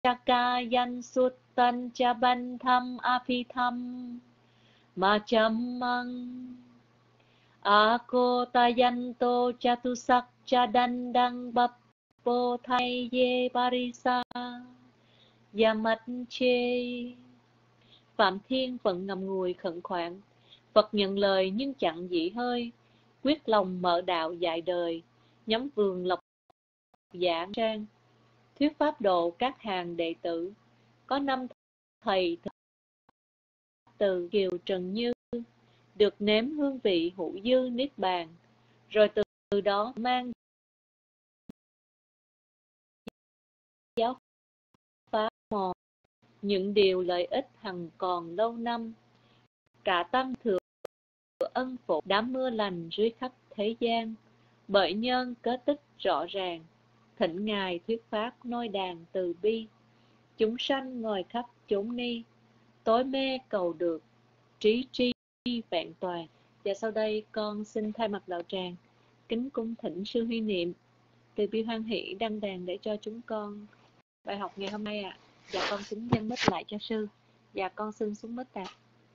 chakayan suttan cha bantham apitham machamang akotayanto chatusak cha dandang bappo thay ye parisa yamat chê. Phạm Thiên vẫn ngậm ngùi khẩn khoản. Phật nhận lời nhưng chẳng dị hơi, quyết lòng mở đạo dạy đời, nhắm vườn lộc giảng trang, thuyết pháp độ các hàng đệ tử. Có 5 thầy từ Kiều Trần Như, được nếm hương vị hữu dư niết bàn, rồi từ đó mang giáo pháp mòn những điều lợi ích hằng còn lâu năm. Cả tăng thừa ân phụ đã mưa lành dưới khắp thế gian, bởi nhân cớ tích rõ ràng, thỉnh Ngài thuyết pháp nôi đàn từ bi. Chúng sanh ngồi khắp chốn ni, tối mê cầu được, trí tri vẹn toàn. Và sau đây con xin thay mặt đạo tràng kính cung thỉnh sư Huy Niệm từ bi hoan hỷ đăng đàn để cho chúng con bài học ngày hôm nay ạ. Và con kính dâng mic lại cho sư. Và con xin xuống mic ạ.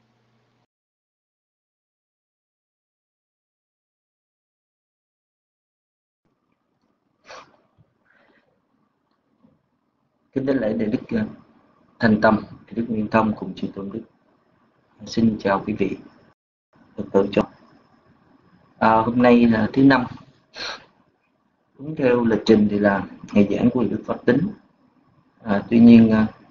Kính đảnh lễ Đại Đức Thanh Tâm, Đại Đức Nguyên Thông cùng chư tôn đức. Xin chào quý vị Phật tử cho. Hôm nay là thứ Năm. Đúng theo lịch trình thì là ngày giảng của Đức Pháp Tính. Tuy nhiên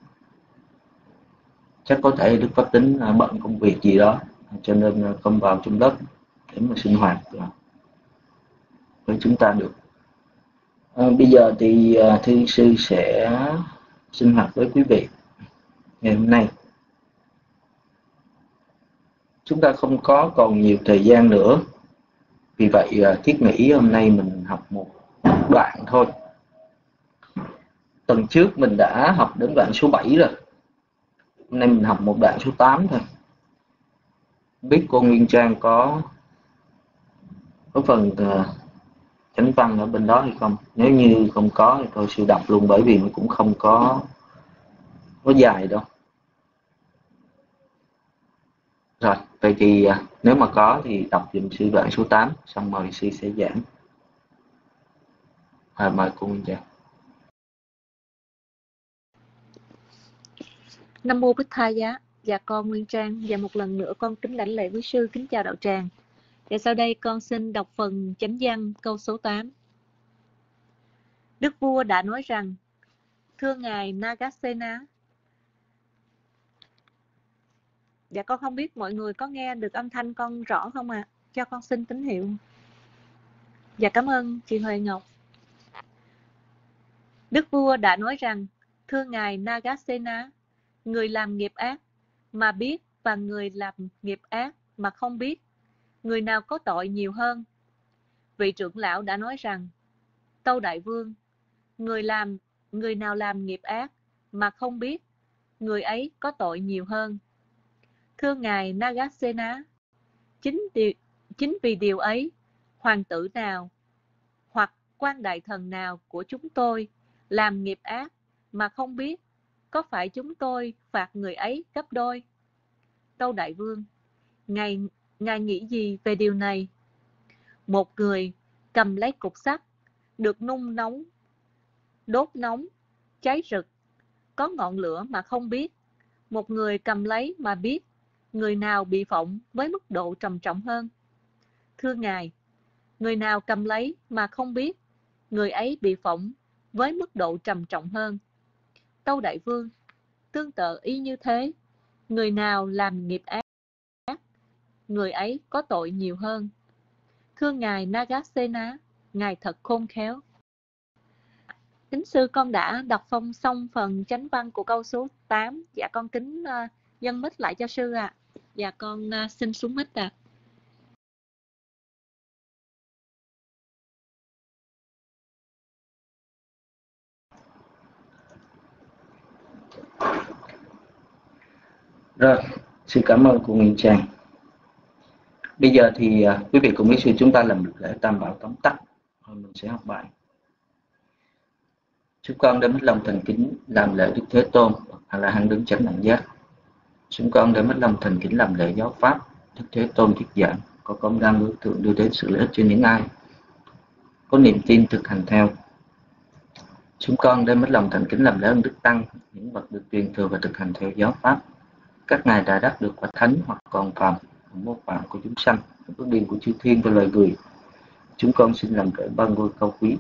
chắc có thể Đức Pháp Tính bận công việc gì đó, cho nên không vào trong lớp để mà sinh hoạt với chúng ta được. Bây giờ thì Thư Sư sẽ sinh hoạt với quý vị ngày hôm nay. Chúng ta không có còn nhiều thời gian nữa, vì vậy thiết nghĩ hôm nay mình học một đoạn thôi. Tuần trước mình đã học đến đoạn số 7 rồi, hôm nay mình học một đoạn số 8 thôi. Biết cô Nguyên Trang có phần chánh văn ở bên đó hay không? Nếu như không có thì tôi sẽ đọc luôn, bởi vì nó cũng không có dài đâu. Rồi, vậy thì nếu mà có thì đọc dùm sư đoạn số 8, xong rồi sư sẽ giảng. Mời cô Nguyên Trang. Nam mô Bích Tha Giá. Dạ con Nguyên Trang, và một lần nữa con kính đảnh lễ quý sư, kính chào đạo tràng. Và sau đây con xin đọc phần chánh văn câu số 8. Đức vua đã nói rằng: thưa ngài Nagasena. Dạ con không biết mọi người có nghe được âm thanh con rõ không ạ? Cho con xin tín hiệu. Dạ cảm ơn chị Huệ Ngọc. Đức vua đã nói rằng: thưa ngài Nagasena, người làm nghiệp ác mà biết và người làm nghiệp ác mà không biết, người nào có tội nhiều hơn? Vị trưởng lão đã nói rằng: tâu đại vương, người nào làm nghiệp ác mà không biết, người ấy có tội nhiều hơn. Thưa ngài Nagasena, chính vì điều ấy, hoàng tử nào hoặc quan đại thần nào của chúng tôi làm nghiệp ác mà không biết, có phải chúng tôi phạt người ấy gấp đôi? Tâu đại vương, ngài nghĩ gì về điều này? Một người cầm lấy cục sắt được nung nóng, đốt nóng, cháy rực, có ngọn lửa mà không biết. Một người cầm lấy mà biết, người nào bị phỏng với mức độ trầm trọng hơn? Thưa ngài, người nào cầm lấy mà không biết, người ấy bị phỏng với mức độ trầm trọng hơn. Tâu đại vương, tương tự y như thế, người nào làm nghiệp ác, người ấy có tội nhiều hơn. Thưa ngài Nagasena, ngài thật khôn khéo. Kính sư, con đã đọc xong phần chánh văn của câu số 8. Dạ con kính dâng mic lại cho sư ạ. Dạ con xin xuống mic ạ. Rồi, xin cảm ơn cô Nguyên Trang. Bây giờ thì quý vị cùng với sư chúng ta làm được lễ Tam Bảo tóm tắt, rồi mình sẽ học bài. Chúng con đem hết lòng thành kính làm lễ Đức Thế Tôn, A La Hán đứng chánh đẳng giác. Chúng con đem hết lòng thành kính làm lễ giáo pháp Đức Thế Tôn thuyết giảng, có công năng đối tượng đưa đến sự lợi ích cho những ai có niềm tin thực hành theo. Chúng con đem hết lòng thành kính làm lễ ơn Đức Tăng, những bậc được truyền thừa và thực hành theo giáo pháp. Các ngài đã đắc được quả thánh hoặc còn phàm, mô phạm của chúng sanh, phước điền của chư thiên và loài người. Chúng con xin làm lễ ban ngôi cao quý.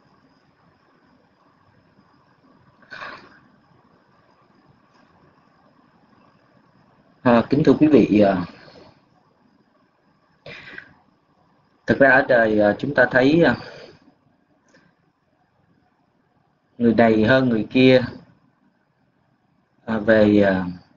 Kính thưa quý vị, thực ra ở đời chúng ta thấy người này hơn người kia về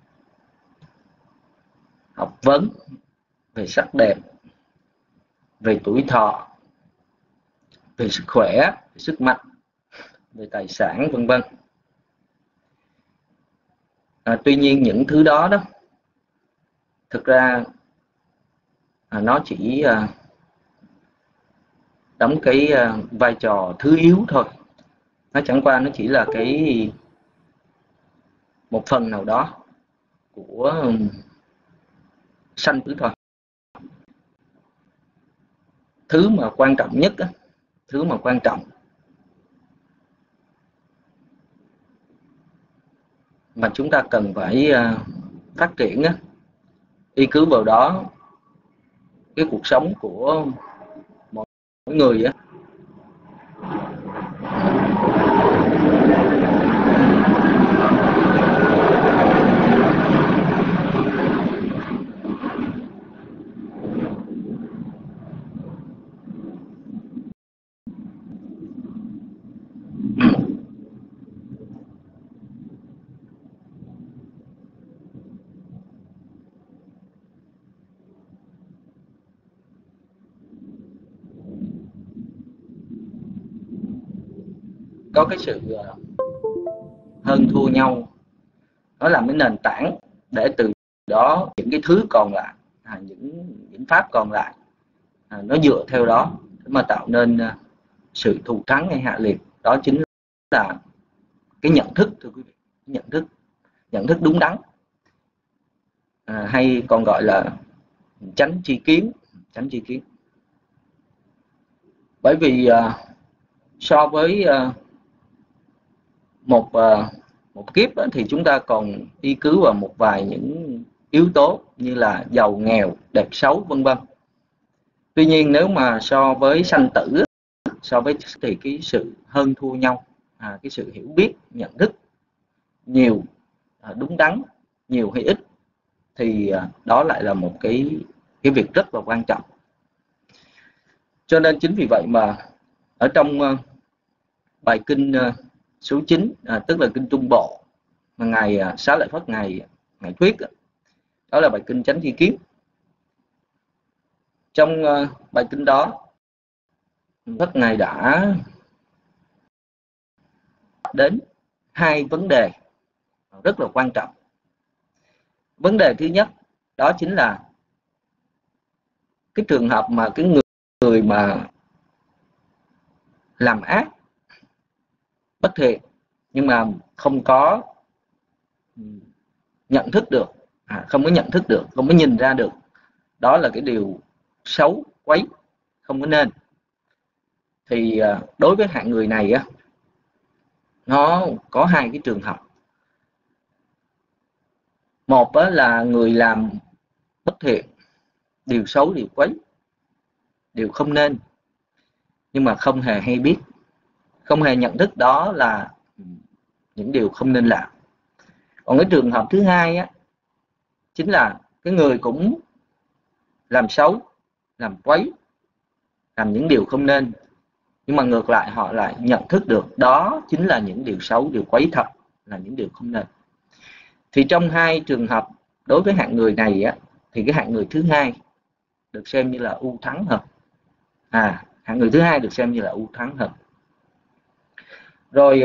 học vấn, về sắc đẹp, về tuổi thọ, về sức khỏe, về sức mạnh, về tài sản, vân vân. Tuy nhiên những thứ đó thực ra nó chỉ đóng cái vai trò thứ yếu thôi. Nó chẳng qua nó chỉ là cái một phần nào đó của sanh tử thôi. Thứ mà quan trọng nhất, thứ mà quan trọng mà chúng ta cần phải phát triển y cứ vào đó cái cuộc sống của mỗi người có cái sự hơn thua nhau, nó làm cái nền tảng để từ đó những cái thứ còn lại, những pháp còn lại nó dựa theo đó để mà tạo nên sự thù thắng hay hạ liệt. Đó chính là cái nhận thức, thưa quý vị, nhận thức đúng đắn, hay còn gọi là chánh tri kiến. Bởi vì so với một kiếp thì chúng ta còn y cứ vào một vài những yếu tố như là giàu nghèo, đẹp xấu, vân vân. Tuy nhiên nếu mà so với sanh tử, so với thì cái sự hơn thua nhau, cái sự hiểu biết, nhận thức nhiều, đúng đắn, nhiều hay ít, thì đó lại là một cái việc rất là quan trọng. Cho nên chính vì vậy mà ở trong bài kinh số 9, tức là kinh Trung Bộ mà ngài Xá Lợi Phất ngài thuyết, đó là bài kinh Chánh Tri Kiến. Trong bài kinh đó, Phất ngài đã đến hai vấn đề rất là quan trọng. Vấn đề thứ nhất đó chính là cái trường hợp mà cái người mà làm ác, bất thiện, nhưng mà không có nhận thức được, không có nhìn ra được đó là cái điều xấu, quấy, không có nên. Thì đối với hạng người này nó có hai cái trường hợp. Một là người làm bất thiện, điều xấu, điều quấy, điều không nên, nhưng mà không hề hay biết, không hề nhận thức đó là những điều không nên làm. Còn cái trường hợp thứ hai chính là cái người cũng làm xấu, làm quấy, làm những điều không nên, nhưng mà ngược lại họ lại nhận thức được đó chính là những điều xấu, điều quấy thật, là những điều không nên. Thì trong hai trường hợp, đối với hạng người này thì cái hạng người thứ hai được xem như là ưu thắng hơn. Hạng người thứ hai được xem như là ưu thắng hơn. Rồi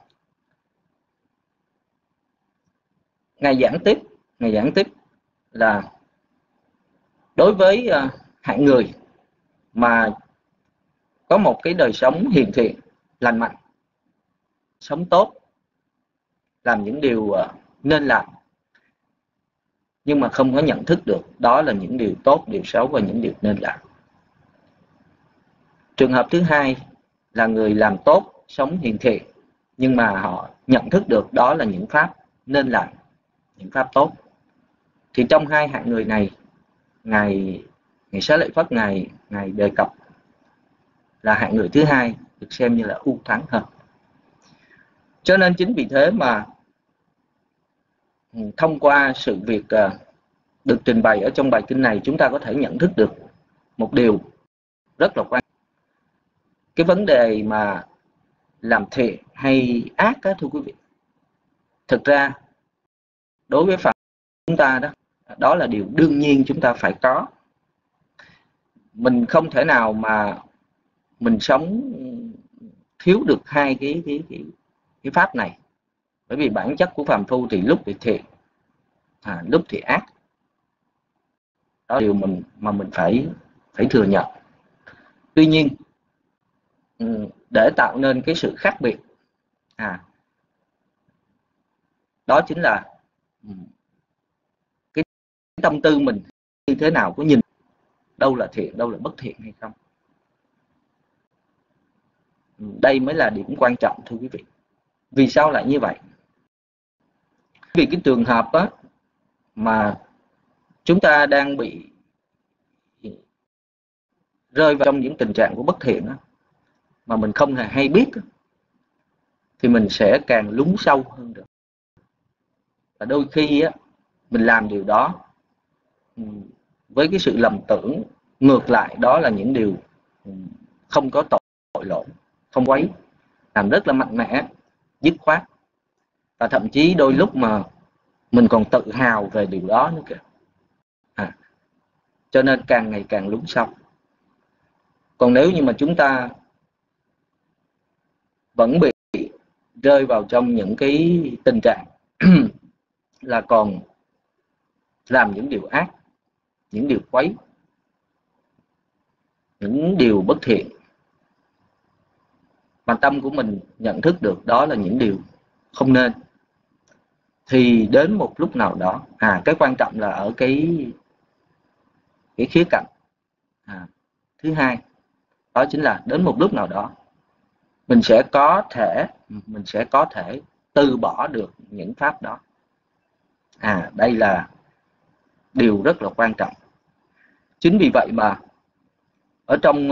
ngài giảng tiếp là đối với hạng người mà có một cái đời sống hiền thiện, lành mạnh, sống tốt, làm những điều nên làm, nhưng mà không có nhận thức được đó là những điều tốt, điều xấu và những điều nên làm. Trường hợp thứ hai là người làm tốt, sống hiền thiện, nhưng mà họ nhận thức được đó là những pháp nên làm, những pháp tốt. Thì trong hai hạng người này, Ngài Xá Lợi Phất Ngài đề cập là hạng người thứ hai được xem như là ưu thắng hơn. Cho nên chính vì thế mà thông qua sự việc được trình bày ở trong bài kinh này, chúng ta có thể nhận thức được một điều rất là quan trọng. Cái vấn đề mà làm thiện hay ác đó, thưa quý vị, thực ra đối với Phật chúng ta đó là điều đương nhiên chúng ta phải có. Mình không thể nào mà mình sống thiếu được hai cái pháp này, bởi vì bản chất của phàm phu thì lúc thì thiện, lúc thì ác. Đó là điều mình phải thừa nhận. Tuy nhiên để tạo nên cái sự khác biệt, đó chính là cái tâm tư mình như thế nào, có nhìn đâu là thiện, đâu là bất thiện hay không. Đây mới là điểm quan trọng, thưa quý vị. Vì sao lại như vậy? Vì cái trường hợp đó mà chúng ta đang bị rơi vào trong những tình trạng của bất thiện đó, mà mình không hề hay biết, thì mình sẽ càng lún sâu hơn được. Và đôi khi mình làm điều đó với cái sự lầm tưởng ngược lại, đó là những điều không có tội lỗi, không quấy, làm rất là mạnh mẽ, dứt khoát, và thậm chí đôi lúc mà mình còn tự hào về điều đó nữa kìa. Cho nên càng ngày càng lún sâu. Còn nếu như mà chúng ta vẫn bị rơi vào trong những cái tình trạng là còn làm những điều ác, những điều quấy, những điều bất thiện, mà tâm của mình nhận thức được đó là những điều không nên, thì đến một lúc nào đó, cái quan trọng là ở cái khía cạnh thứ hai, đó chính là đến một lúc nào đó mình sẽ có thể từ bỏ được những pháp đó. Đây là điều rất là quan trọng. Chính vì vậy mà ở trong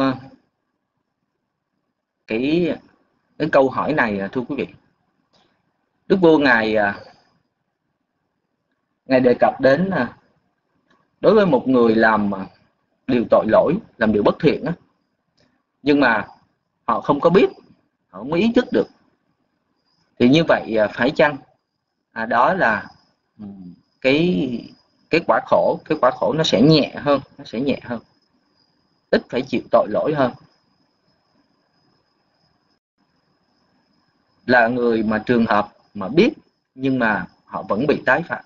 cái câu hỏi này, thưa quý vị, Đức Vua Ngài đề cập đến đối với một người làm điều tội lỗi, làm điều bất thiện, nhưng mà họ không có biết, họ không có ý thức được, thì như vậy phải chăng đó là cái quả khổ nó sẽ nhẹ hơn, ít phải chịu tội lỗi hơn là người mà trường hợp mà biết nhưng mà họ vẫn bị tái phạm.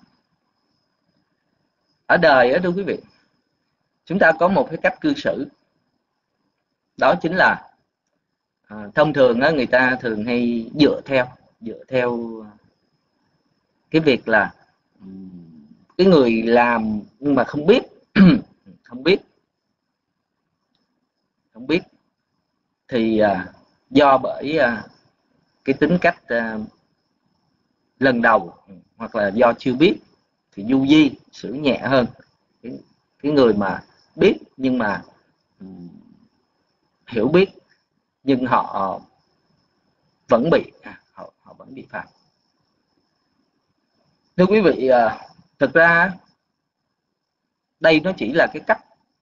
Ở đời đó, thưa quý vị, chúng ta có một cái cách cư xử, đó chính là thông thường người ta thường hay dựa theo cái việc là cái người làm nhưng mà không biết không biết thì do bởi cái tính cách lần đầu, hoặc là do chưa biết thì du di xử nhẹ hơn cái người mà biết nhưng mà hiểu biết, nhưng họ vẫn bị họ vẫn bị phạt. Thưa quý vị, thực ra đây nó chỉ là cái cách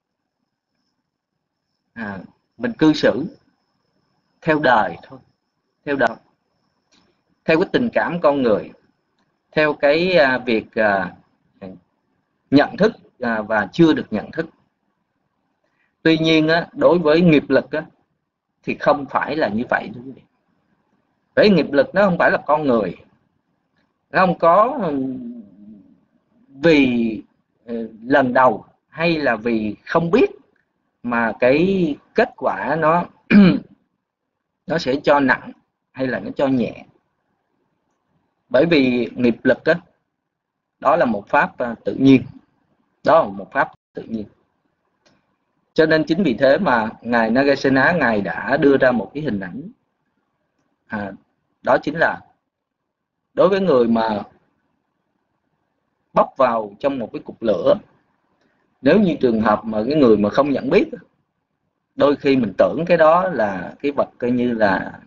mình cư xử theo đời thôi, theo cái tình cảm con người, theo cái việc nhận thức và chưa được nhận thức. Tuy nhiên đối với nghiệp lực thì không phải là như vậy, thưa quý vị. Bởi nghiệp lực nó không phải là con người, nó không có vì lần đầu hay là vì không biết mà cái kết quả nó nó sẽ cho nặng hay là nó cho nhẹ. Bởi vì nghiệp lực đó, đó là một pháp tự nhiên, đó là một pháp tự nhiên. Cho nên chính vì thế mà ngài Nagasena, ngài đã đưa ra một cái hình ảnh, đó chính là đối với người mà bóc vào trong một cái cục lửa, nếu như trường hợp mà cái người mà không nhận biết, đôi khi mình tưởng cái đó là cái vật coi như là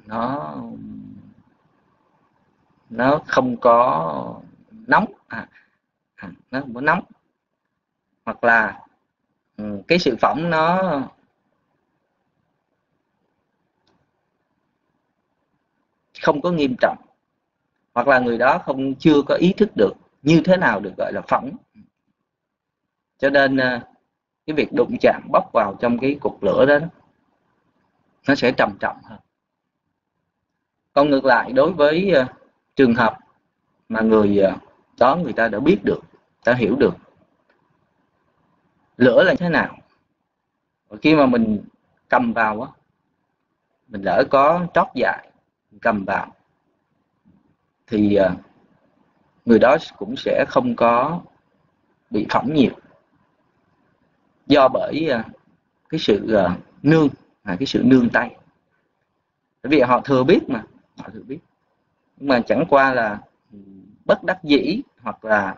nó không có nóng, nó không có nóng, hoặc là cái sự phỏng nó không có nghiêm trọng, hoặc là người đó chưa có ý thức được như thế nào được gọi là phỏng. Cho nên cái việc đụng chạm bóc vào trong cái cục lửa đó nó sẽ trầm trọng hơn. Còn ngược lại, đối với trường hợp mà người đó người ta đã biết được, đã hiểu được lửa là thế nào, và khi mà mình cầm vào á, mình lỡ có trót dại cầm vào thì người đó cũng sẽ không có bị phỏng nhiều, do bởi cái sự cái sự nương tay. Bởi vì họ thừa biết mà, họ thừa biết, nhưng mà chẳng qua là bất đắc dĩ, hoặc là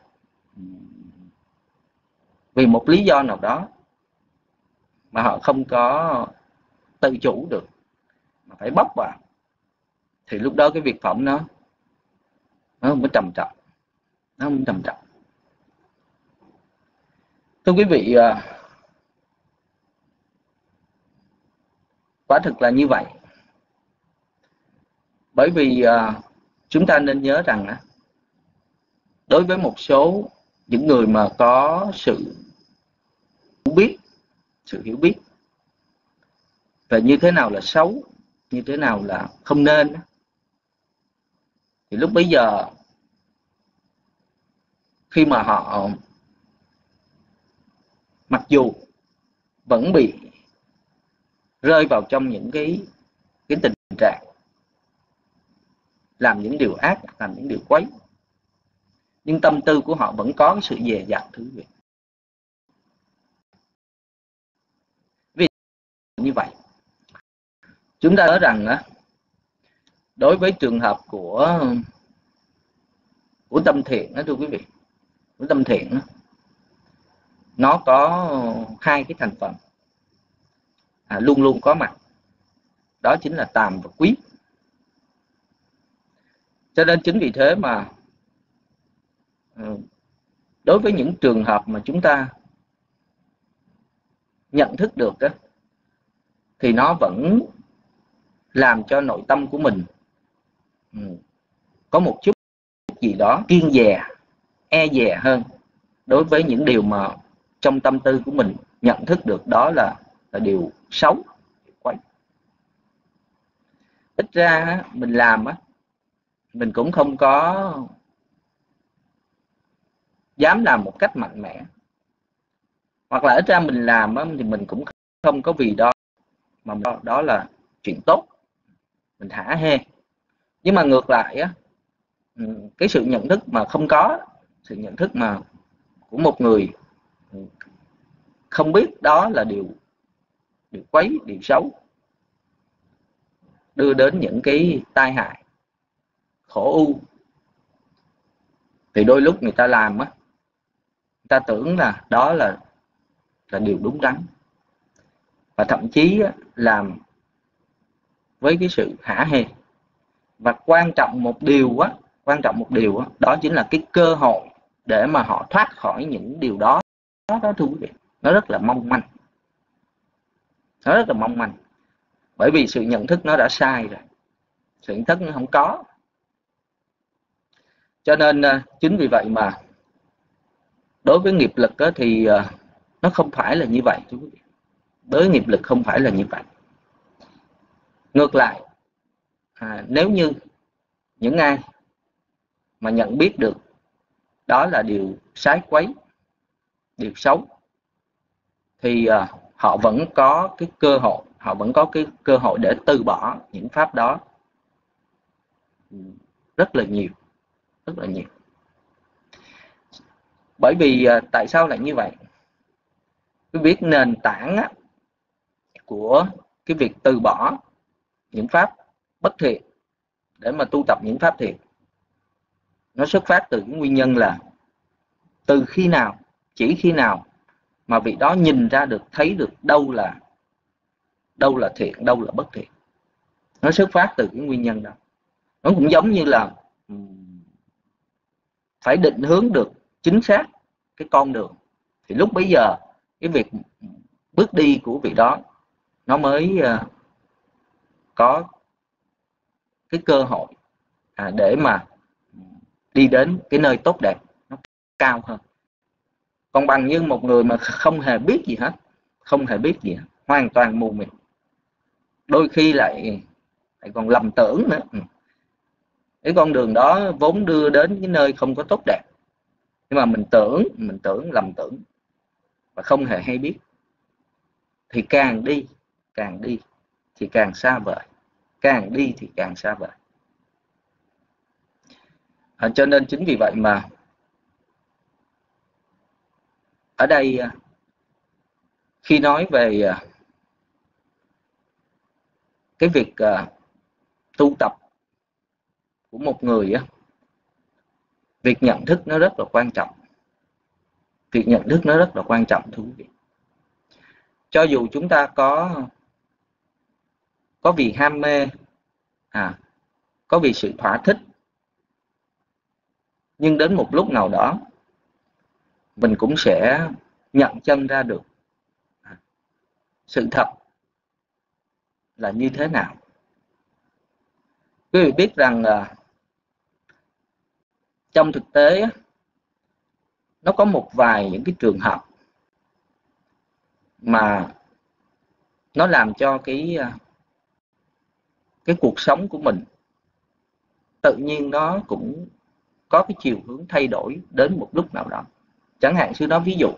vì một lý do nào đó mà họ không có tự chủ được mà phải bóc vào, thì lúc đó cái việc phỏng nó không có trầm trọng, nó không trầm trọng. Thưa quý vị, quả thực là như vậy. Bởi vì chúng ta nên nhớ rằng đối với một số những người mà có sự hiểu biết về như thế nào là xấu, như thế nào là không nên, thì lúc bấy giờ khi mà họ mặc dù vẫn bị rơi vào trong những cái tình trạng làm những điều ác, làm những điều quấy, nhưng tâm tư của họ vẫn có cái sự dè dặt, thưa quý vị. Vì như vậy, chúng ta nói rằng đối với trường hợp của tâm thiện đó, thưa quý vị, của tâm thiện nó có hai cái thành phần luôn luôn có mặt, đó chính là tàm và quý. Cho nên chính vì thế mà đối với những trường hợp mà chúng ta nhận thức được đó, thì nó vẫn làm cho nội tâm của mình có một chút gì đó kiêng dè, e dè hơn đối với những điều mà trong tâm tư của mình nhận thức được đó là điều xấu, điều quấy. Ít ra mình làm mình cũng không có dám làm một cách mạnh mẽ, hoặc là ít ra mình làm thì mình cũng không có vì đó mà đó là chuyện tốt, mình hả hê. Nhưng mà ngược lại cái sự nhận thức mà không có, sự nhận thức mà của một người không biết đó là điều quấy, điều xấu, đưa đến những cái tai hại, khổ u, thì đôi lúc người ta làm người ta tưởng là đó là điều đúng đắn, và thậm chí làm với cái sự hả hê. Và quan trọng một điều đó chính là cái cơ hội để mà họ thoát khỏi những điều đó thưa quý vị, nó rất là mong manh, nó rất là mong manh, bởi vì sự nhận thức nó đã sai rồi, sự nhận thức nó không có. Cho nên chính vì vậy mà đối với nghiệp lực thì nó không phải là như vậy, thưa quý vị. Đối với nghiệp lực không phải là như vậy. Ngược lại, nếu như những ai mà nhận biết được đó là điều sái quấy, điều xấu, thì họ vẫn có cái cơ hội để từ bỏ những pháp đó rất là nhiều. rất là nhiều. Bởi vì tại sao lại như vậy? Quý vị biết nền tảng của cái việc từ bỏ những pháp bất thiện để mà tu tập những pháp thiện, nó xuất phát từ cái nguyên nhân là từ khi nào, chỉ khi nào mà vị đó nhìn ra được, thấy được đâu là thiện, đâu là bất thiện. Nó xuất phát từ cái nguyên nhân đó. Nó cũng giống như là phải định hướng được chính xác cái con đường, thì lúc bấy giờ cái việc bước đi của vị đó nó mới có cái cơ hội để mà đi đến cái nơi tốt đẹp, nó cao hơn. Còn bằng như một người mà không hề biết gì hết, không hề biết gì hết, hoàn toàn mù mịt, đôi khi lại còn lầm tưởng nữa. Cái con đường đó vốn đưa đến cái nơi không có tốt đẹp, nhưng mà mình tưởng, lầm tưởng và không hề hay biết, thì càng đi thì càng xa vời, càng đi thì càng xa vời. Cho nên chính vì vậy mà ở đây khi nói về cái việc tu tập của một người, việc nhận thức nó rất là quan trọng. Việc nhận thức nó rất là quan trọng, thưa quý vị. Cho dù chúng ta có vì ham mê, có vì sự thỏa thích, nhưng đến một lúc nào đó mình cũng sẽ nhận chân ra được sự thật là như thế nào. Quý vị biết rằng trong thực tế nó có một vài những cái trường hợp mà nó làm cho cái cuộc sống của mình tự nhiên nó cũng có cái chiều hướng thay đổi đến một lúc nào đó. Chẳng hạn sư nói ví dụ,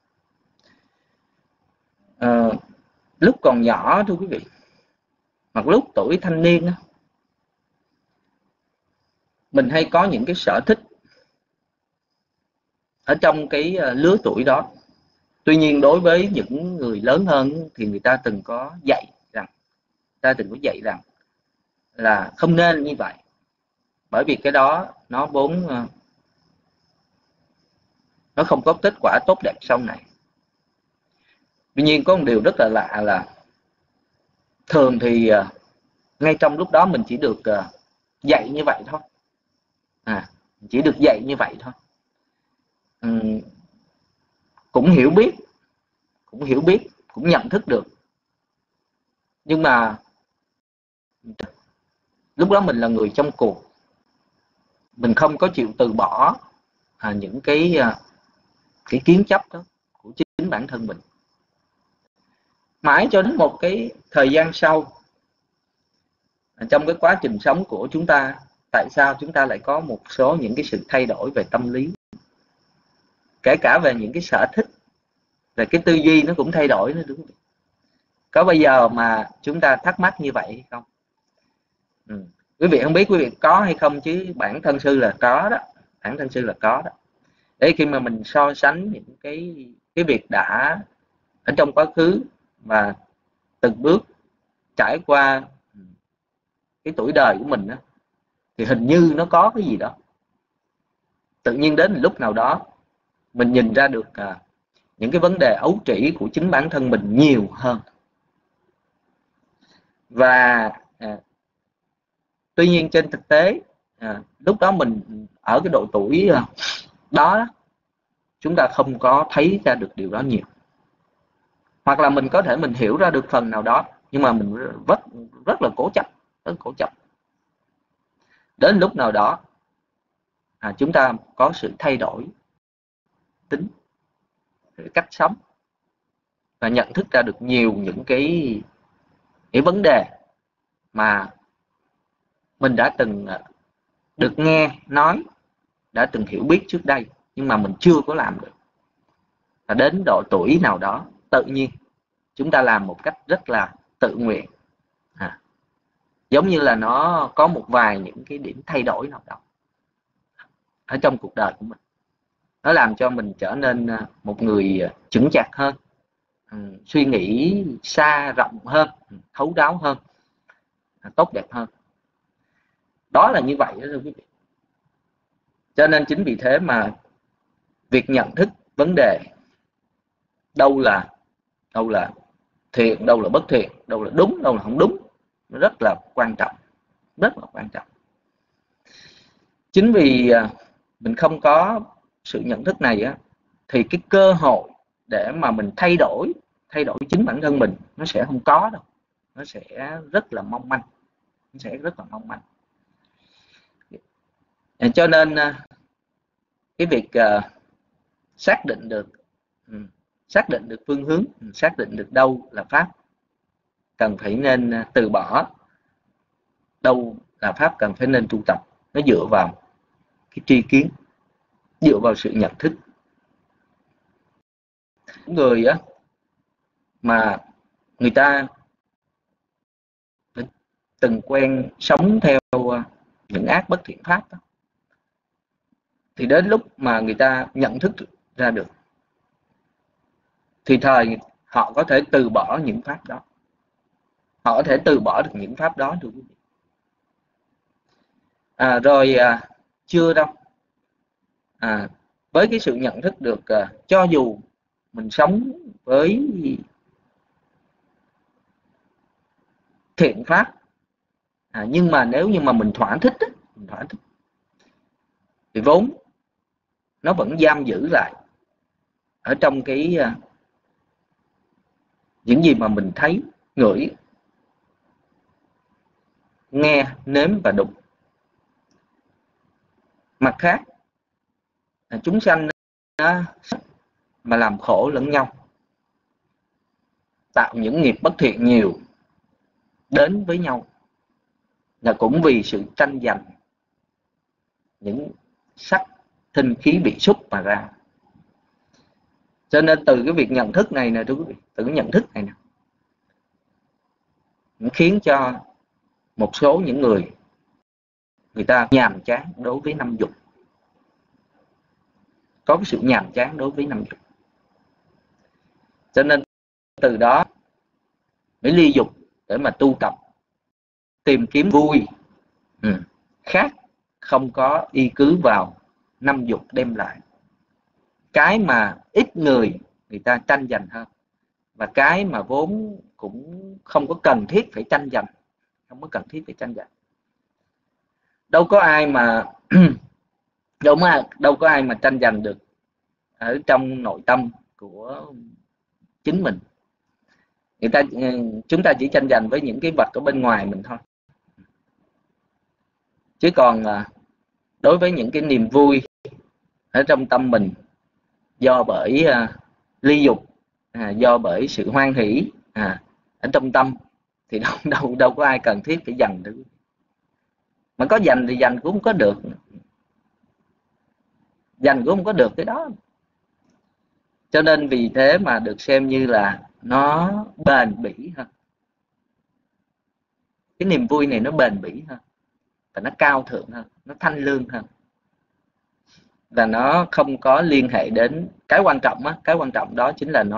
lúc còn nhỏ thưa quý vị, hoặc lúc tuổi thanh niên, mình hay có những cái sở thích ở trong cái lứa tuổi đó. Tuy nhiên đối với những người lớn hơn thì người ta từng có dạy rằng là không nên như vậy, bởi vì cái đó nó vốn nó không có kết quả tốt đẹp sau này. Tuy nhiên có một điều rất là lạ là thường thì ngay trong lúc đó mình chỉ được dạy như vậy thôi, chỉ được dạy như vậy thôi. Cũng hiểu biết, cũng nhận thức được, nhưng mà lúc đó mình là người trong cuộc, mình không có chịu từ bỏ những cái kiến chấp đó của chính bản thân mình. Mãi cho đến một cái thời gian sau, trong cái quá trình sống của chúng ta, tại sao chúng ta lại có một số những cái sự thay đổi về tâm lý, kể cả về những cái sở thích, về cái tư duy nó cũng thay đổi nữa, đúng không? Có bao giờ mà chúng ta thắc mắc như vậy hay không? Quý vị không biết quý vị có hay không, chứ bản thân sư là có đó. Bản thân sư là có đó. Để khi mà mình so sánh những cái việc đã ở trong quá khứ và từng bước trải qua cái tuổi đời của mình đó, thì hình như nó có cái gì đó. Tự nhiên đến lúc nào đó mình nhìn ra được những cái vấn đề ấu trĩ của chính bản thân mình nhiều hơn. Và tuy nhiên trên thực tế lúc đó mình ở cái độ tuổi đó, chúng ta không có thấy ra được điều đó nhiều. Hoặc là mình có thể mình hiểu ra được phần nào đó, nhưng mà mình rất là cố chấp. Đến lúc nào đó chúng ta có sự thay đổi tính, cách sống, và nhận thức ra được nhiều những cái vấn đề mà mình đã từng được nghe nói, đã từng hiểu biết trước đây, nhưng mà mình chưa có làm được. Và đến độ tuổi nào đó tự nhiên chúng ta làm một cách rất là tự nguyện, giống như là nó có một vài những cái điểm thay đổi nào đó. ở trong cuộc đời của mình. Nó làm cho mình trở nên một người chững chạc hơn, suy nghĩ xa rộng hơn, thấu đáo hơn, tốt đẹp hơn. Đó là như vậy đó thưa quý vị. Cho nên chính vì thế mà việc nhận thức vấn đề đâu là thiện, đâu là bất thiện, đâu là đúng, đâu là không đúng, nó rất là quan trọng, rất là quan trọng. Chính vì mình không có sự nhận thức này á, thì cái cơ hội để mà mình thay đổi chính bản thân mình nó sẽ không có đâu, nó sẽ rất là mong manh, nó sẽ rất là mong manh. Cho nên cái việc xác định được phương hướng, xác định được đâu là pháp, cần phải nên từ bỏ, đâu là pháp cần phải nên tu tập. Nó dựa vào cái tri kiến, dựa vào sự nhận thức. Người á mà người ta từng quen sống theo những ác bất thiện pháp đó, thì đến lúc mà người ta nhận thức ra được thì thời họ có thể từ bỏ những pháp đó, họ có thể từ bỏ được những pháp đó được. Rồi chưa đâu. Với cái sự nhận thức được cho dù mình sống với thiện pháp, nhưng mà nếu như mà mình thỏa thích thì vốn nó vẫn giam giữ lại ở trong cái những gì mà mình thấy, ngửi, nghe, nếm và đụng. Mặt khác, chúng sanh mà làm khổ lẫn nhau, tạo những nghiệp bất thiện nhiều đến với nhau là cũng vì sự tranh giành những sắc, thinh, khí, vị, xúc mà ra. Cho nên từ cái việc nhận thức này nè thưa quý vị, từ cái nhận thức này nè, khiến cho một số những người ta nhàm chán đối với năm dục, có cái sự nhàm chán đối với năm dục. Cho nên từ đó mới ly dục để mà tu tập, tìm kiếm vui khác, không có y cứ vào năm dục đem lại. Cái mà ít người ta tranh giành hơn, và cái mà vốn cũng không có cần thiết phải tranh giành, đâu có ai mà đâu có ai mà tranh giành được ở trong nội tâm của chính mình. Chúng ta chỉ tranh giành với những cái vật ở bên ngoài mình thôi, chứ còn đối với những cái niềm vui ở trong tâm mình do bởi ly dục, do bởi sự hoan hỷ ở trong tâm, thì đâu có ai cần thiết phải giành được. Mà có giành thì giành cũng không có được, cái đó. Cho nên vì thế mà được xem như là nó bền bỉ hơn. Cái niềm vui này nó bền bỉ hơn, và nó cao thượng hơn, nó thanh lương hơn, và nó không có liên hệ đến cái quan trọng đó chính là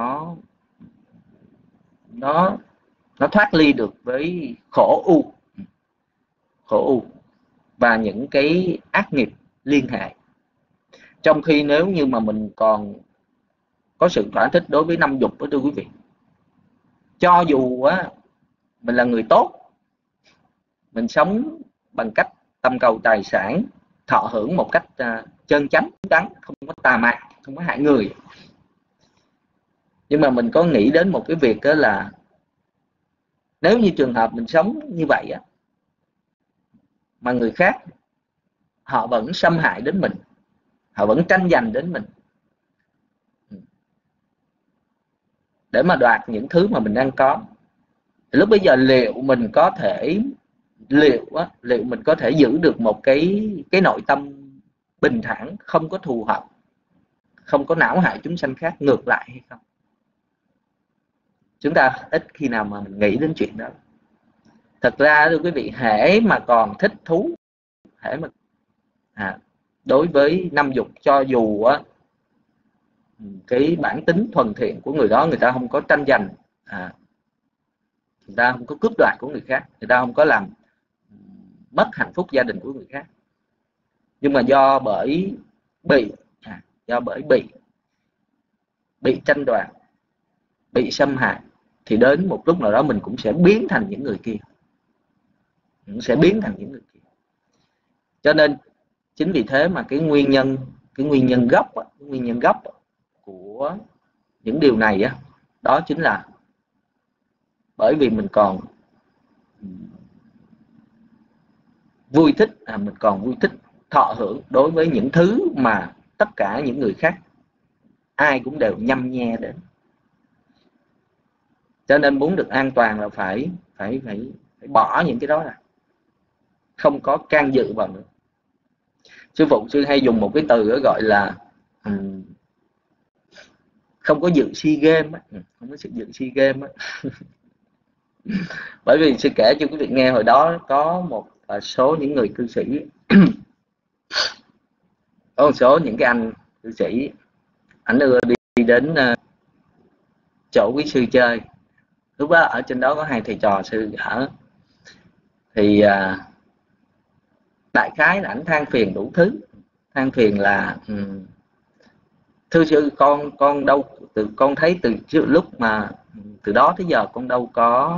nó thoát ly được với khổ u và những cái ác nghiệp liên hệ. Trong khi nếu như mà mình còn có sự thỏa thích đối với năm dục đó thưa quý vị, cho dù mình là người tốt, mình sống bằng cách tâm cầu tài sản, thọ hưởng một cách chân chánh, đắn, không có tà mạn, không có hại người, nhưng mà mình có nghĩ đến một cái việc đó là nếu như trường hợp mình sống như vậy mà người khác họ vẫn xâm hại đến mình, họ vẫn tranh giành đến mình để mà đoạt những thứ mà mình đang có, thì lúc bây giờ liệu mình có thể giữ được một cái nội tâm bình thản, không có thù hận, không có não hại chúng sanh khác ngược lại hay không? Chúng ta ít khi nào mà mình nghĩ đến chuyện đó. Thật ra thưa quý vị, hễ mà còn thích thú, hễ mà đối với năm dục, cho dù á cái bản tính thuần thiện của người đó, người ta không có tranh giành, người ta không có cướp đoạt của người khác, người ta không có làm mất hạnh phúc gia đình của người khác, nhưng mà do bởi bị tranh đoạt, bị xâm hại, thì đến một lúc nào đó mình cũng sẽ biến thành những người kia, cho nên chính vì thế mà cái nguyên nhân gốc của những điều này á, đó chính là bởi vì mình còn vui thích thọ hưởng đối với những thứ mà tất cả những người khác ai cũng đều nhăm nhe đến. Cho nên muốn được an toàn là phải bỏ những cái đó ra, không có can dự vào nữa. Sư phụ sư hay dùng một cái từ gọi là không có dự SEA Games, không có sự dự SEA Games. Bởi vì sư kể cho quý vị nghe, hồi đó có một số những người cư sĩ có một số những cái anh cư sĩ, ảnh ưa đi đến chỗ quý sư chơi. Lúc đó ở trên đó có hai thầy trò sư ở, thì đại khái là ảnh than phiền đủ thứ, than phiền là thưa sư, con thấy từ lúc mà từ đó tới giờ con đâu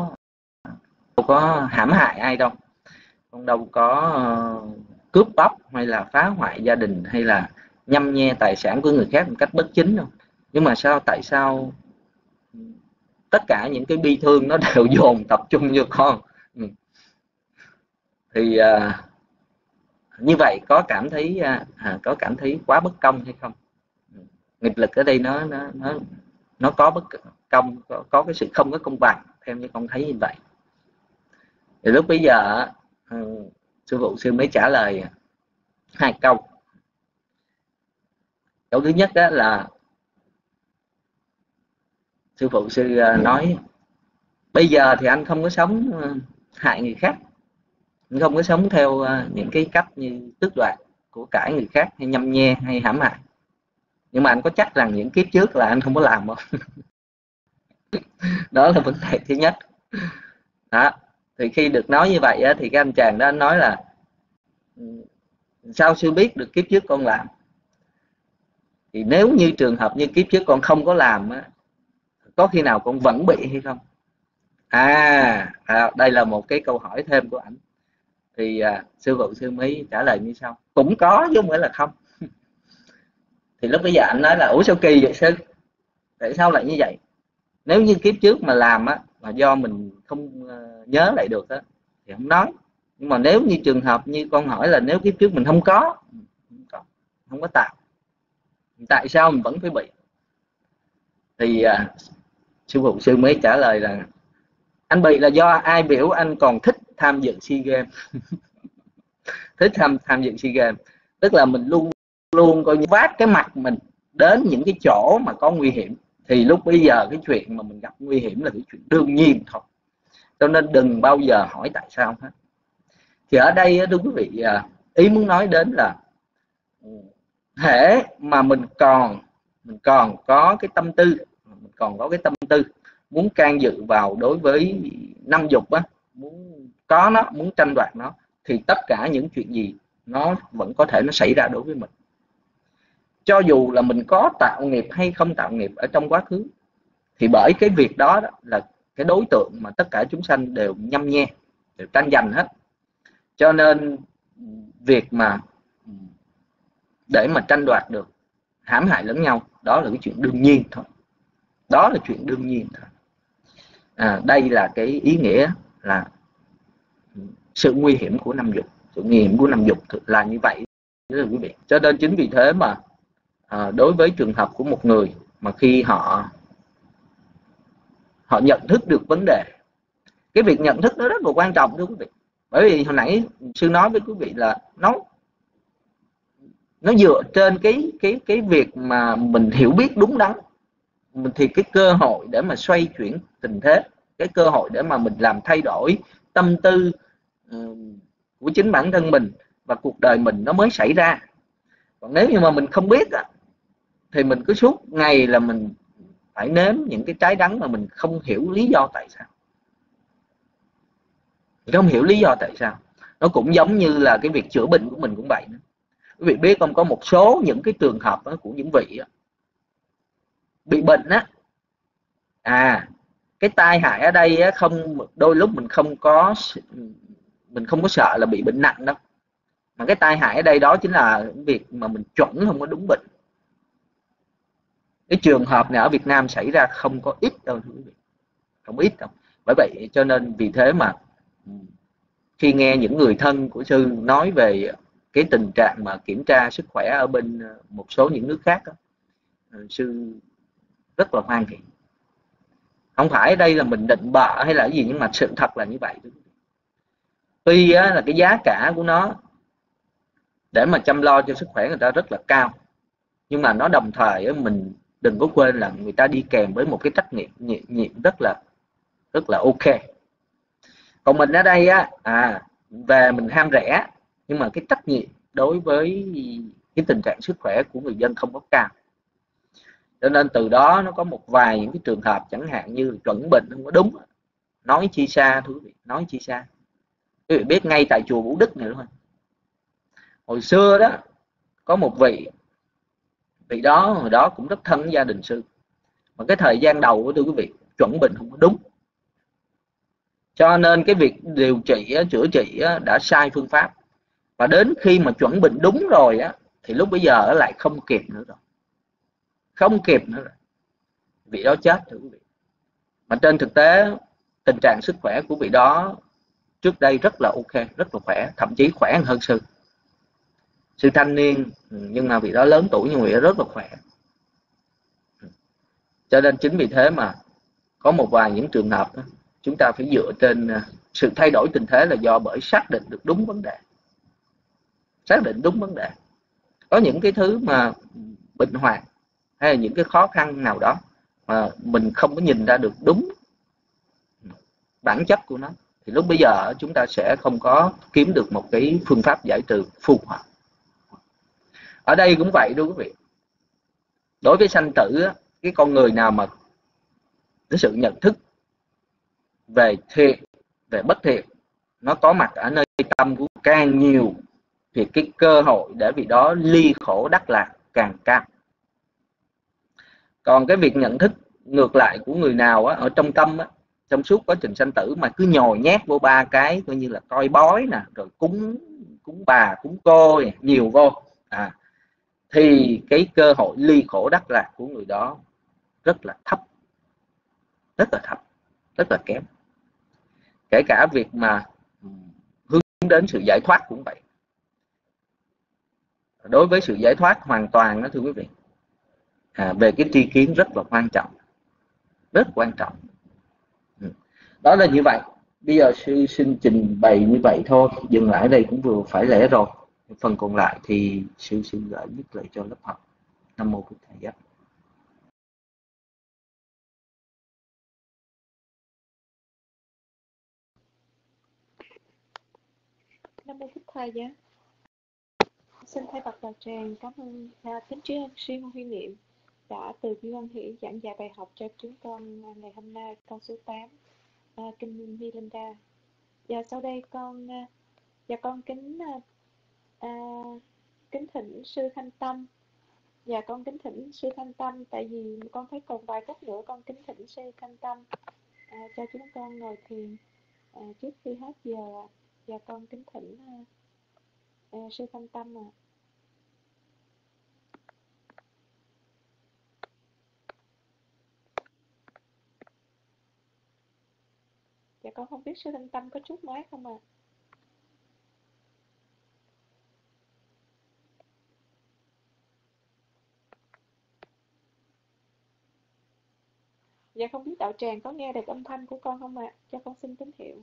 có hãm hại ai đâu, con đâu có cướp bóc hay là phá hoại gia đình hay là nhăm nhe tài sản của người khác một cách bất chính đâu, nhưng mà tại sao tất cả những cái bi thương nó đều dồn tập trung vô con? Thì như vậy có cảm thấy quá bất công hay không? Nghiệp lực ở đây nó có bất công, có cái sự không có công bằng, theo như con thấy như vậy. Thì lúc bây giờ sư phụ sư mới trả lời hai câu. Câu thứ nhất đó là sư phụ sư nói bây giờ thì anh không có sống hại người khác, anh không có sống theo những cái cách như tước đoạt của cải người khác hay nhăm nhe hay hãm hại, nhưng mà anh có chắc rằng những kiếp trước là anh không có làm không? Đó là vấn đề thứ nhất đó. Thì khi được nói như vậy á, thì cái anh chàng đó anh nói là sao sư biết được kiếp trước con làm? Thì nếu như trường hợp như kiếp trước con không có làm á, có khi nào con vẫn bị hay không? Đây là một cái câu hỏi thêm của ảnh. Thì sư phụ sư mới trả lời như sau: cũng có chứ không phải là không. Thì lúc bây giờ anh nói là ủa sao kỳ vậy sư, tại sao lại như vậy? Nếu như kiếp trước mà làm á, mà do mình không nhớ lại được á, thì không nói. Nhưng mà nếu như trường hợp như con hỏi là nếu kiếp trước mình không có tạo, tại sao mình vẫn phải bị? Thì sư phụ sư mới trả lời là anh bị là do ai biểu anh còn thích tham dự SEA Games. Thích tham dự SEA Games, tức là mình luôn coi như vác cái mặt mình đến những cái chỗ mà có nguy hiểm. Thì lúc bây giờ cái chuyện mà mình gặp nguy hiểm là cái chuyện đương nhiên thôi, cho nên đừng bao giờ hỏi tại sao hết. Thì ở đây thưa quý vị, ý muốn nói đến là hễ mà mình còn có cái tâm tư, muốn can dự vào đối với năm dục á, muốn tranh đoạt nó, thì tất cả những chuyện gì nó vẫn có thể nó xảy ra đối với mình, cho dù là mình có tạo nghiệp hay không tạo nghiệp ở trong quá khứ. Thì bởi cái việc đó là cái đối tượng mà tất cả chúng sanh đều nhăm nhe, đều tranh giành hết, cho nên việc mà để mà tranh đoạt được, hãm hại lẫn nhau, đó là cái chuyện đương nhiên thôi. Đây là cái ý nghĩa là sự nguy hiểm của năm dục. Là như vậy thưa quý vị. Cho nên chính vì thế mà đối với trường hợp của một người mà khi họ nhận thức được vấn đề, cái việc nhận thức nó rất là quan trọng thưa quý vị. Bởi vì hồi nãy sư nói với quý vị là nó dựa trên cái việc mà mình hiểu biết đúng đắn, thì cái cơ hội để mà xoay chuyển tình thế, cái cơ hội để mà mình làm thay đổi tâm tư của chính bản thân mình và cuộc đời mình nó mới xảy ra. Còn nếu như mà mình không biết á, thì mình cứ suốt ngày là mình phải nếm những cái trái đắng mà mình không hiểu lý do tại sao. Mình không hiểu lý do tại sao. Nó cũng giống như là cái việc chữa bệnh của mình cũng vậy. Quý vị biết không, có một số những cái trường hợp của những vị bị bệnh á, cái tai hại ở đây á, không, đôi lúc mình không có sợ là bị bệnh nặng đâu, mà cái tai hại ở đây đó chính là việc mà mình chuẩn không có đúng bệnh. Cái trường hợp này ở Việt Nam xảy ra không có ít đâu quý vị, không ít đâu. Bởi vậy cho nên vì thế mà khi nghe những người thân của sư nói về cái tình trạng mà kiểm tra sức khỏe ở bên một số những nước khác đó, sư rất là hoan hỉ. Không phải ở đây là mình định bợ hay là cái gì, nhưng mà sự thật là như vậy. Tuy là cái giá cả của nó để mà chăm lo cho sức khỏe người ta rất là cao, nhưng mà nó đồng thời mình đừng có quên là người ta đi kèm với một cái trách nhiệm rất là ok. Còn mình ở đây về mình ham rẻ, nhưng mà cái trách nhiệm đối với cái tình trạng sức khỏe của người dân không có cao. Cho nên từ đó nó có một vài những cái trường hợp chẳng hạn như chuẩn bệnh không có đúng, nói chi xa thưa quý vị, nói chi xa. Quý vị biết ngay tại chùa Vũ Đức này thôi, hồi xưa đó có một vị đó hồi đó cũng rất thân với gia đình sư, mà cái thời gian đầu của thưa quý vị chuẩn bệnh không có đúng, cho nên cái việc điều trị chữa trị đã sai phương pháp, và đến khi mà chuẩn bệnh đúng rồi thì lúc bây giờ lại không kịp nữa rồi, không kịp nữa rồi, vị đó chết thưa quý vị. Mà trên thực tế tình trạng sức khỏe của vị đó trước đây rất là ok, rất là khỏe, thậm chí khỏe hơn sư thanh niên, nhưng mà vị đó lớn tuổi nhưng vị đó rất là khỏe. Cho nên chính vì thế mà có một vài những trường hợp đó, chúng ta phải dựa trên sự thay đổi tình thế là do bởi xác định được đúng vấn đề, xác định đúng vấn đề. Có những cái thứ mà bệnh hoạn hay là những cái khó khăn nào đó mà mình không có nhìn ra được đúng bản chất của nó, thì lúc bây giờ chúng ta sẽ không có kiếm được một cái phương pháp giải trừ phù hợp. Ở đây cũng vậy đúng quý vị. Đối với sanh tử, cái con người nào mà cái sự nhận thức về thiện, về bất thiện nó có mặt ở nơi tâm của càng nhiều, thì cái cơ hội để vị đó ly khổ đắc lạc càng cao. Còn cái việc nhận thức ngược lại của người nào ở trong tâm trong suốt quá trình sanh tử mà cứ nhồi nhét vô ba cái coi như là coi bói nè, rồi cúng bà cúng cô nhiều vô, thì cái cơ hội ly khổ đắc lạc của người đó rất là thấp, rất là thấp, rất là kém. Kể cả việc mà hướng đến sự giải thoát cũng vậy. Đối với sự giải thoát hoàn toàn đó thưa quý vị, về cái tri kiến rất là quan trọng, rất quan trọng. Đó là như vậy. Bây giờ sư xin trình bày như vậy thôi, dừng lại ở đây cũng vừa phải lẽ rồi. Phần còn lại thì sư xin gửi nhất lại cho lớp học. Nam mô Bổn Thầy Giác. Nam mô Thích Tha Giá. Xin thay mặt đạo tràng cảm ơn kính tri ân sư Huy Niệm đã từ bi hoan hỷ giảng dạy bài học cho chúng con ngày hôm nay, con số 8, kinh Milinda. Và sau đây con kính thỉnh sư Thanh Tâm, và con kính thỉnh sư Thanh Tâm tại vì con thấy còn vài phút nữa, con kính thỉnh sư Thanh Tâm cho chúng con ngồi thiền trước khi hết giờ, và con kính thỉnh sư Thanh Tâm Dạ con không biết sư Thanh Tâm có chút máy không Dạ không biết đạo tràng có nghe được âm thanh của con không cho con xin tín hiệu.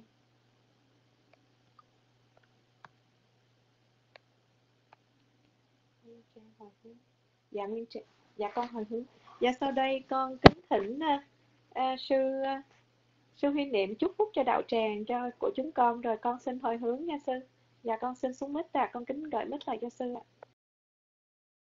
Dạ Nguyên Trang, dạ con hồi hướng. Dạ sau đây con kính thỉnh sư sư Huy Niệm chúc phúc cho đạo tràng của chúng con, rồi con xin hồi hướng nha sư. Dạ con xin xuống mic con kính gửi mic lại cho sư ạ.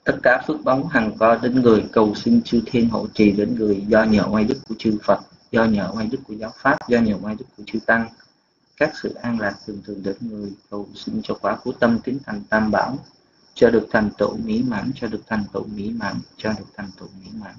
Tất cả phước báu hằng có đến người, cầu xin chư thiên hộ trì đến người, do nhờ oai đức của chư Phật, do nhờ oai đức của giáo pháp, do nhờ oai đức của chư tăng. Các sự an lạc thường thường đến người, cầu xin cho quả của tâm tín thành tam bảo, cho được thành tựu mỹ mãn, cho được thành tựu mỹ mãn, cho được thành tựu mỹ mãn.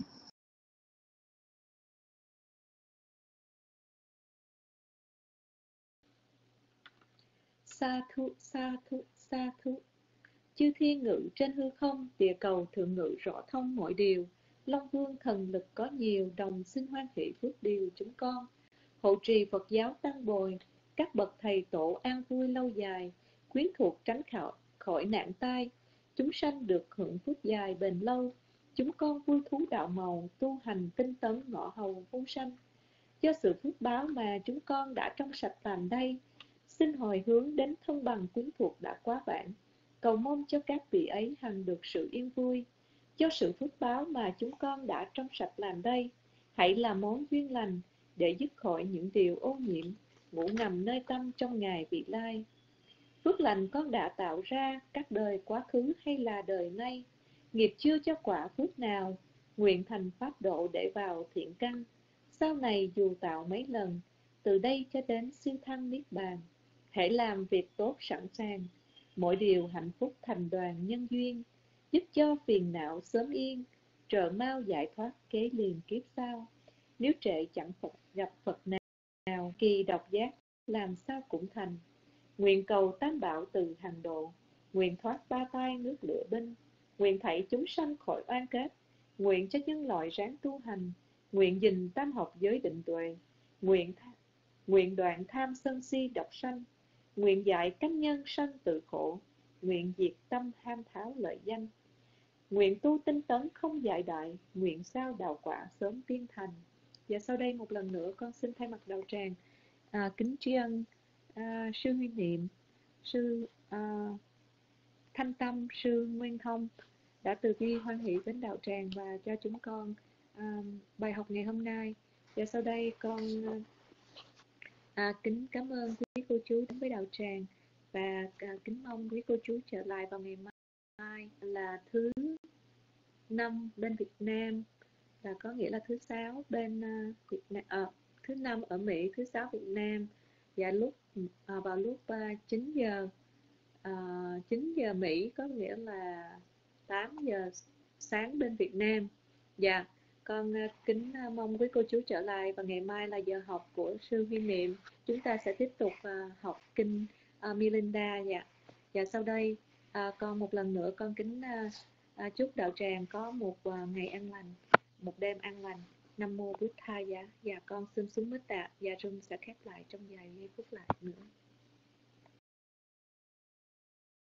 Sa thu, sa thu, sa thu. Chư thiên ngự trên hư không, địa cầu thượng ngự rõ thông mọi điều. Long vương thần lực có nhiều, đồng xin hoan hỷ phước điều chúng con. Hộ trì Phật giáo tăng bồi, các bậc thầy tổ an vui lâu dài, quyến thuộc tránh khỏi nạn tai. Chúng sanh được hưởng phước dài bền lâu. Chúng con vui thú đạo màu, tu hành tinh tấn ngõ hầu vô sanh. Do sự phước báo mà chúng con đã trong sạch làm đây, xin hồi hướng đến thân bằng quyến thuộc đã quá vãng, cầu mong cho các vị ấy hằng được sự yên vui. Do sự phước báo mà chúng con đã trong sạch làm đây, hãy là món duyên lành để dứt khỏi những điều ô nhiễm ngủ nằm nơi tâm trong ngày vị lai. Phước lành con đã tạo ra các đời quá khứ hay là đời nay, nghiệp chưa cho quả phước nào, nguyện thành pháp độ để vào thiện căn. Sau này dù tạo mấy lần, từ đây cho đến siêu thăng niết bàn, hãy làm việc tốt sẵn sàng, mọi điều hạnh phúc thành đoàn nhân duyên, giúp cho phiền não sớm yên, trợ mau giải thoát kế liền kiếp sau. Nếu trễ chẳng gặp Phật nào, kỳ độc giác làm sao cũng thành. Nguyện cầu tam bảo từ hàng độ, nguyện thoát ba tai nước lửa binh, nguyện thảy chúng sanh khỏi oan kết, nguyện cho nhân loại ráng tu hành, nguyện gìn tam học giới định tuệ, nguyện đoạn tham sân si độc sanh, nguyện dạy cánh nhân sanh tự khổ, nguyện diệt tâm ham tháo lợi danh, nguyện tu tinh tấn không dại đại, nguyện sao đạo quả sớm tiên thành. Và sau đây một lần nữa con xin thay mặt đạo tràng kính tri ân sư Huy Niệm, sư Thanh Tâm, sư Nguyên Thông đã từ bi hoan hỷ đến đạo tràng và cho chúng con bài học ngày hôm nay. Và sau đây con kính cảm ơn quý cô chú đến với đạo tràng và kính mong quý cô chú trở lại vào ngày mai là thứ 5 bên Việt Nam, là có nghĩa là thứ 6 bên Việt Nam, thứ 5 ở Mỹ, thứ 6 Việt Nam, và vào lúc 9 giờ 9 giờ Mỹ, có nghĩa là 8 giờ sáng bên Việt Nam. Và con kính mong quý cô chú trở lại, và ngày mai là giờ học của sư Huy Niệm, chúng ta sẽ tiếp tục học kinh Milinda. Và sau đây con một lần nữa con kính chúc đạo tràng có một ngày an lành, một đêm an lành. Nam mô Bụt Thaya. Và con xin xuống mít tạ và rung sẽ khép lại trong vài giây phút lại nữa.